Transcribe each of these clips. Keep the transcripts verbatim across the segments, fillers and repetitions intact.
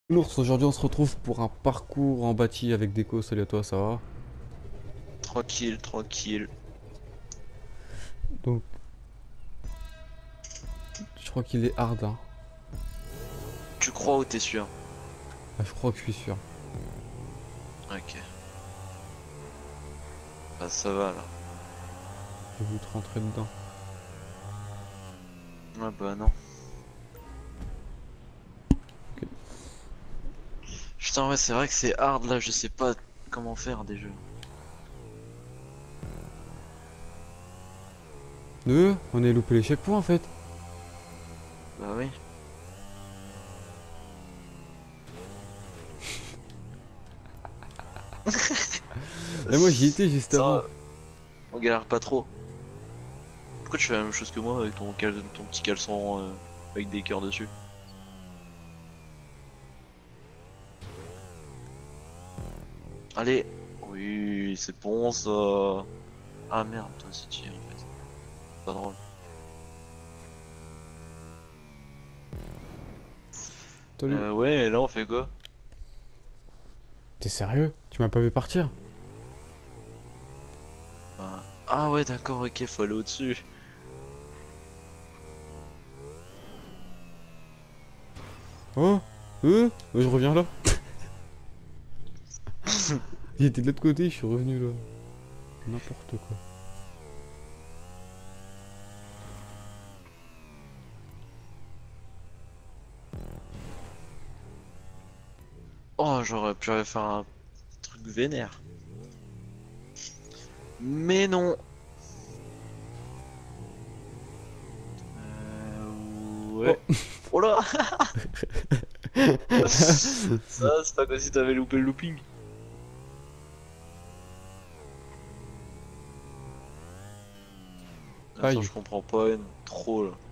L'ours, aujourd'hui on se retrouve pour un parcours en bâti avec Déco. Salut à toi, ça va? Tranquille, tranquille. Donc, je crois qu'il est hard, hein. Tu crois ou t'es sûr? Ah, je crois que je suis sûr. Ok. Bah ça va là. Je vais te rentrer dedans. Ah bah non. Ok. Putain ouais c'est vrai que c'est hard là, je sais pas comment faire des jeux. Deux, on a loupé les checkpoints en fait. Bah oui. Et moi j'y étais juste avant. Ça, on galère pas trop. Pourquoi tu fais la même chose que moi avec ton, cal ton petit caleçon euh, avec des cœurs dessus? Allez. Oui, c'est bon ça. Ah merde, toi aussi tu y es en fait. Pas drôle. Salut. Euh, ouais, et là on fait quoi? T'es sérieux? Tu m'as pas vu partir? Bah, ah ouais d'accord, ok, faut aller au-dessus. Oh? Euh? Euh, je reviens là. Il était de l'autre côté, je suis revenu là. N'importe quoi. Oh, j'aurais pu faire un truc vénère. Mais non. Euh, ouais. Oh! Oh là. Ça, c'est pas comme si t'avais loupé le looping. Attends, Aïe, je comprends pas, N. Trop là.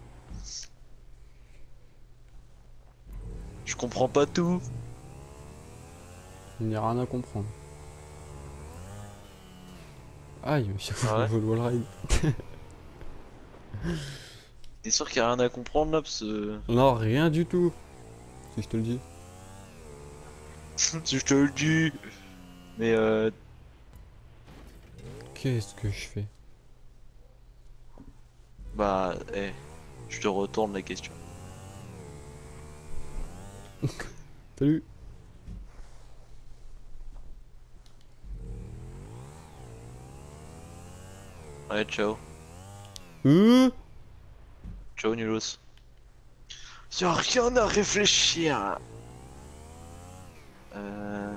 Je comprends pas tout. il n'y a rien à comprendre. Aïe, mais chaque fois Ah je me ouais? vole wall ride. T'es sûr qu'il y a rien à comprendre là? Parce que. Non, rien du tout. Si je te le dis. Si je te le dis. Mais euh. Qu'est-ce que je fais? Bah, eh. Je te retourne la question. Salut. Ouais, ciao. Euh? Ciao, Nulos. Y'a rien à réfléchir. Euh.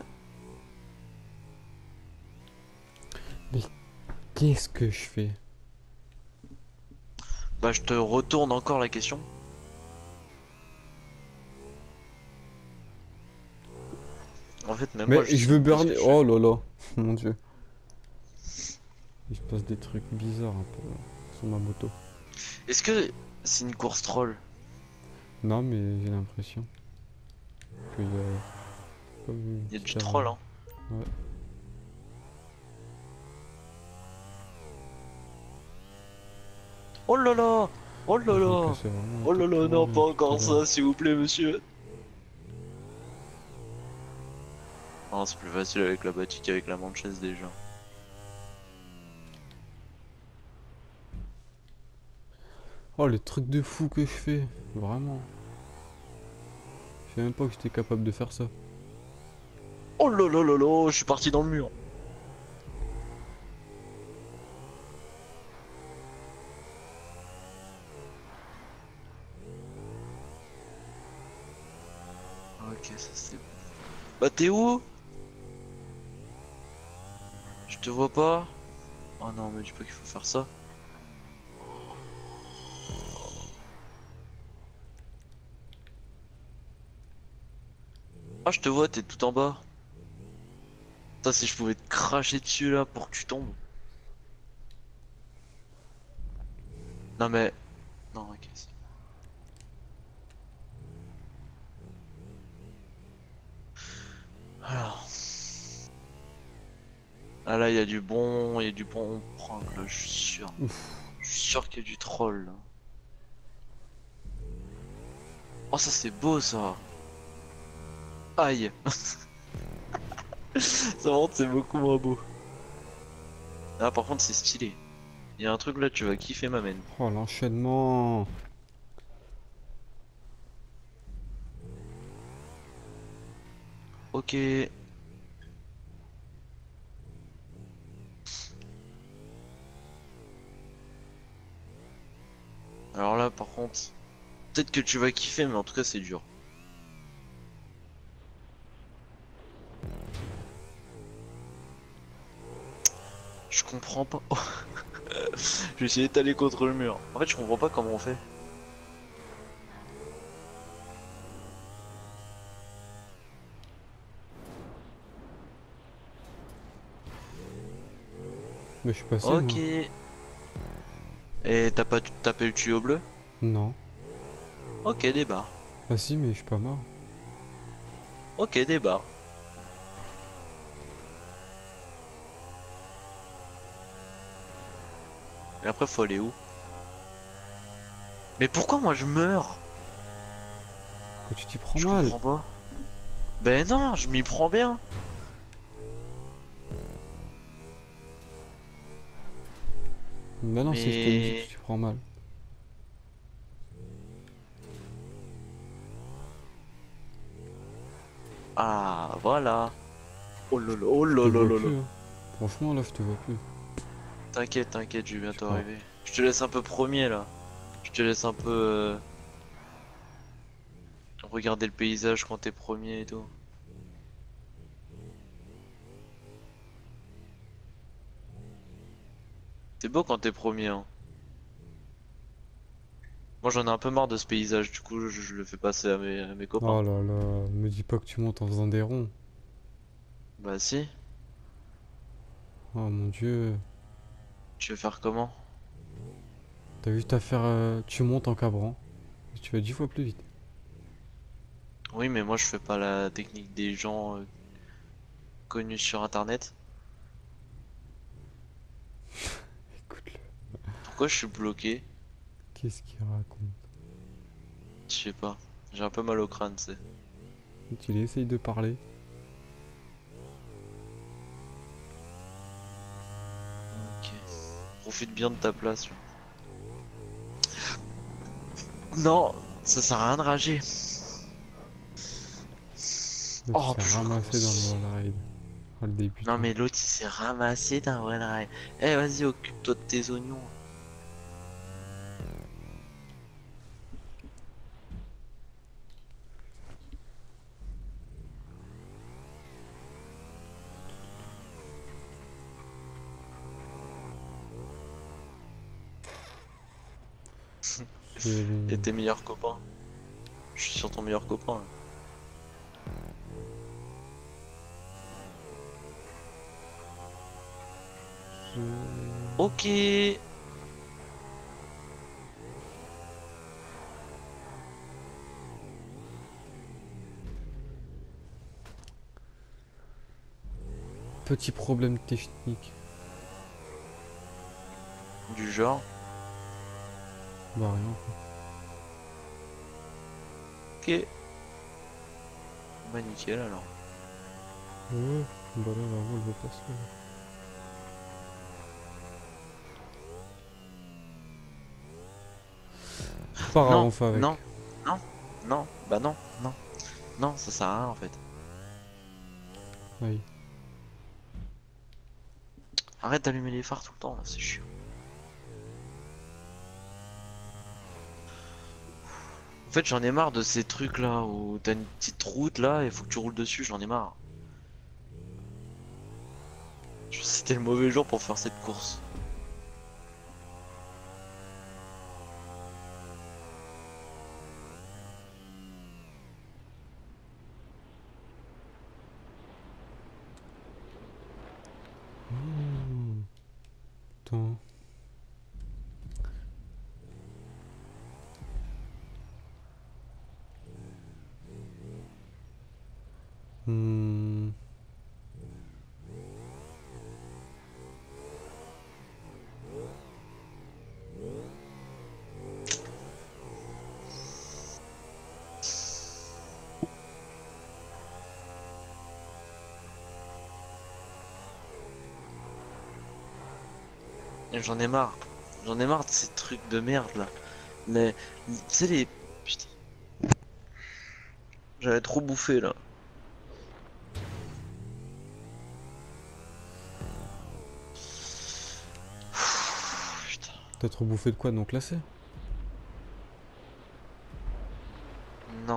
Mais qu'est-ce que je fais? Bah, je te retourne encore la question. En fait, même moi, Mais je je sais veux même plus ce que burner. je fais. Oh là là. Mon dieu. Il se passe des trucs bizarres un peu sur ma moto. Est-ce que c'est une course troll? Non, mais j'ai l'impression qu'il y a comme une Il y a du petite troll, erreur. hein. Ouais. Oh là là! Oh là Je vais me là! casser vraiment la Oh là tête là, pour non, pas rien tout à encore l'heure. ça, s'il vous plaît, monsieur. Non, c'est plus facile avec la batique qu'avec la manchette déjà. Oh, les trucs de fou que je fais. Vraiment. Je savais même pas que j'étais capable de faire ça. Oh là là là là, je suis parti dans le mur. Ok, ça c'est bon. Bah t'es où? Je te vois pas. Oh non, mais dis pas qu'il faut faire ça. Ah, je te vois, t'es tout en bas. Ça, si je pouvais te cracher dessus là pour que tu tombes. Non mais... Non, ok. c'est- Alors... Ah là, il y a du bon... Il y a du bon prank là, je suis sûr. Ouf. Je suis sûr qu'il y a du troll là. Oh, ça c'est beau ça. Aïe. Ça monte, c'est beaucoup moins beau. Ah, par contre, c'est stylé. Il y a un truc là, tu vas kiffer, ma mène. Oh, l'enchaînement. Ok. Alors là, par contre, peut-être que tu vas kiffer, mais en tout cas, c'est dur. Je comprends pas. Je vais essayer d'étaler contre le mur. En fait, je comprends pas comment on fait. Mais je suis passé, Ok. moi. Et t'as pas tapé le tuyau bleu? Non. Ok, débat. Ah si, mais je suis pas mort. Ok, débat. Et après, faut aller où? Mais pourquoi moi je meurs? Que tu t'y prends Je mal. comprends pas. Ben non, je m'y prends bien. Bah non, si je te le dis, tu Mais... t'y prends mal. Ah, voilà. Oh lolo, oh Je te vois lolo. plus, hein. Franchement, là, je te vois plus. T'inquiète, t'inquiète, je vais Je sais bientôt pas. arriver. Je te laisse un peu premier là. Je te laisse un peu euh, regarder le paysage quand t'es premier et tout. C'est beau quand t'es premier, hein. Moi j'en ai un peu marre de ce paysage, du coup je, je le fais passer à mes, à mes Oh copains. là là, me dis pas que tu montes en faisant des ronds. Bah si, Oh mon dieu. tu veux faire comment? T'as juste à faire... euh, tu montes en cabrant. Et tu vas dix fois plus vite. Oui mais moi je fais pas la technique des gens euh, connus sur internet. Écoute-le. Pourquoi je suis bloqué? Qu'est-ce qu'il raconte? Je sais pas. J'ai un peu mal au crâne, c'est. Il essaye de parler. Ok. Profite bien de ta place. Là. Non, ça sert à rien de rager. Là, tu Oh, t'es puis je ramassé dans le recommence. wall ride. Oh, le Non débutant. mais l'autre il s'est ramassé d'un vrai rail. Eh vas-y, occupe-toi de tes oignons. C'est Et bon. tes meilleurs copains. Je suis sur ton meilleur copain là. Je- Ok. Petit problème technique. Du genre. Bah rien. Ok. Bah nickel alors. Ouais. Bah là, la roue, elle veut pas se faire. Pas grave, Non, on fait avec. non, non, non, bah non, non, non, ça sert à rien en fait. Oui. Arrête d'allumer les phares tout le temps là, c'est chiant. En fait, j'en ai marre de ces trucs là où t'as une petite route là et faut que tu roules dessus, j'en ai marre. C'était le mauvais jour pour faire cette course. Hmm. Attends. Hmm. Et j'en ai marre. J'en ai marre de ces trucs de merde là. Mais, tu sais les... Putain. J'avais trop bouffé là. Putain. T'as trop bouffé de quoi non classé? Non.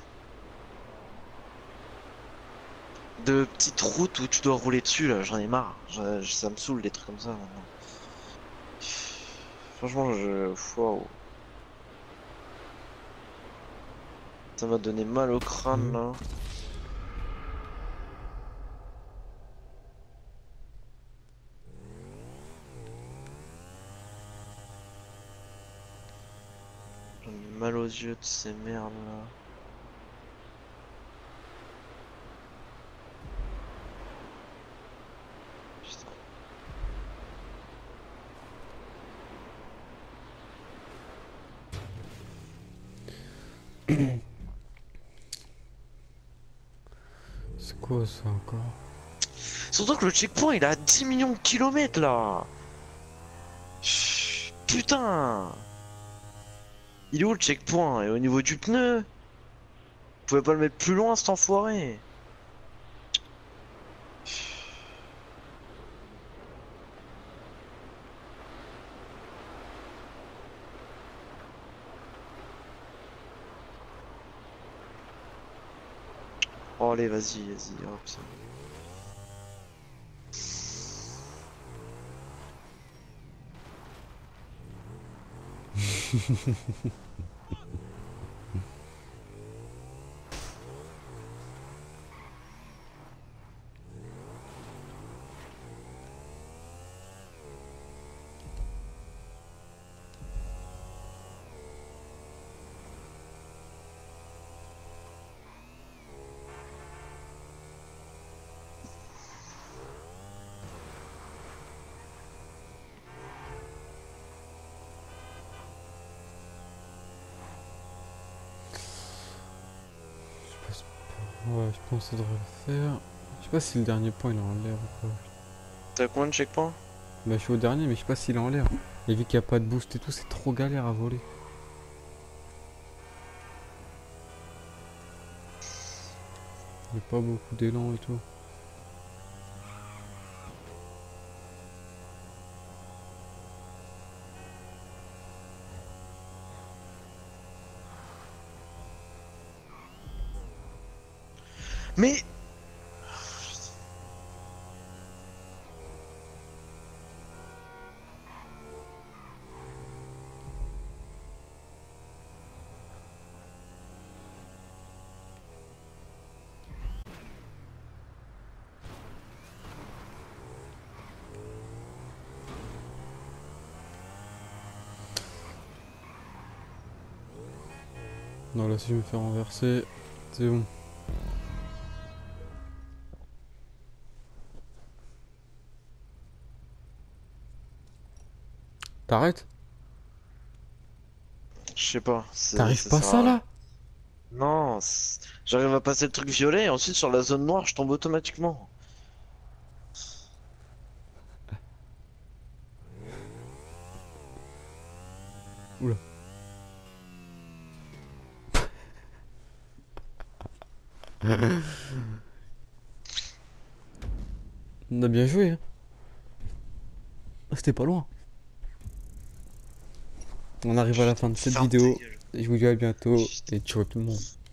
De petites routes où tu dois rouler dessus là, j'en ai marre. Je- je- ça me saoule des trucs comme ça maintenant. Franchement, je... Waouh. Ça m'a donné mal au crâne Mhm. là. J'en ai mal aux yeux de ces merdes là. Putain. C'est quoi ça encore? Surtout que le checkpoint il est à dix millions de kilomètres là. Chut, putain. Il est où le checkpoint? Et au niveau du pneu? Vous pouvez pas le mettre plus loin cet enfoiré? Oh allez vas-y, vas-y, hop ça. Je sais pas. Ouais, je pense que ça devrait le faire. Je sais pas si le dernier point il est en l'air ou quoi. T'as combien de checkpoints? Bah je suis au dernier mais je sais pas s'il est en l'air. Et vu qu'il n'y a pas de boost et tout, c'est trop galère à voler. Il n'y a pas beaucoup d'élan et tout. Mais... Non là si je me fais renverser, c'est bon. T'arrêtes? Je sais pas, c'est- T'arrives ça pas sert ça à rien. là? Non, c'est- j'arrive à passer le truc violet et ensuite sur la zone noire je tombe automatiquement. Oula. On a bien joué hein. Ah, c'était pas loin. On arrive à la fin de cette Ferme ta vidéo. gueule. Je vous dis à bientôt et ciao tout le monde.